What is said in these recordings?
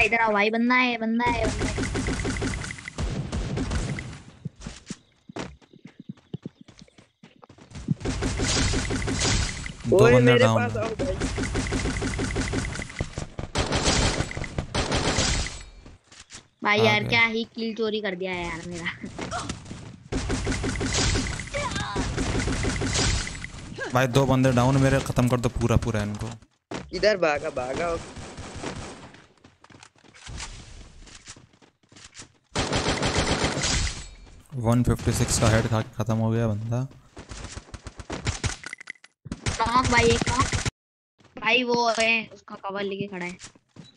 इधर आओ भाई, बंदा है बंदा है बंदा है। दो ओए बंदे मेरे डाउन पास है। आओ भाई। भाई आ यार गए। क्या ही किल चोरी कर दिया है यार मेरा। भाई दो बंदे डाउन मेरे, खत्म कर दो पूरा पूरा इनको। किधर भागा भागा। 156 का हेड खा के खत्म हो गया बंदा। नॉक भाई, एक नॉक। भाई वो है, उसका कवर लेके खड़ा है।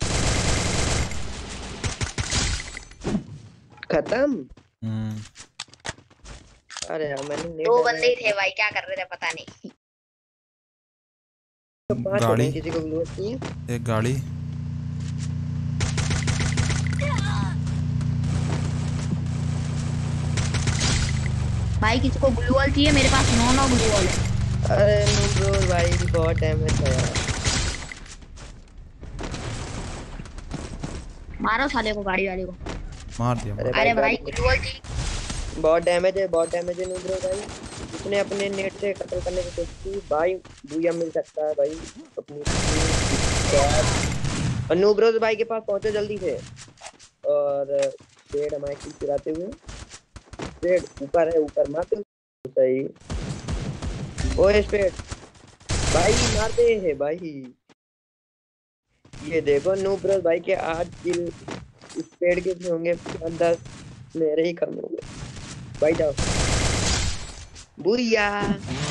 खत्म। हम्म। अरे यार मैंने नेट दो डाला बंदे ही था। थे भाई, क्या कर रहे थे पता नहीं। तो 5 हो गाड़ी, गए, किसी को जरूरत नहीं है। एक गाड़ी। भाई किसी को ग्लू वॉल चाहिए? मेरे पास नो नो ग्लू वॉल है। अरे नो ब्रो भाई बहुत डैमेज था यार। मारो साले को, गाड़ी वाले को। मार दिया अरे मार भाई अरे भाई गाड़ी में ग्लू वॉल चाहिए। बहुत डैमेज है, बहुत डैमेज है नो ब्रो भाई। उसने अपने नेट से कत्ल करने की कोशिश की भाई। बूया मिल सकता है भाई अपनी टीम स्क्वाड। और नो ब्रोज भाई के पास पहुंचो जल्दी से। और पेड़ हमारे की चुराते हुए। पेड़ ऊपर है, ऊपर मारते हो सही। ओए पेड़ भाई मार दे है भाई। ये देखो नो ब्रोज भाई के 8 किल। इस पेड़ के भी होंगे 10। मेरे ही कम होंगे। भाई जाओ। बुया।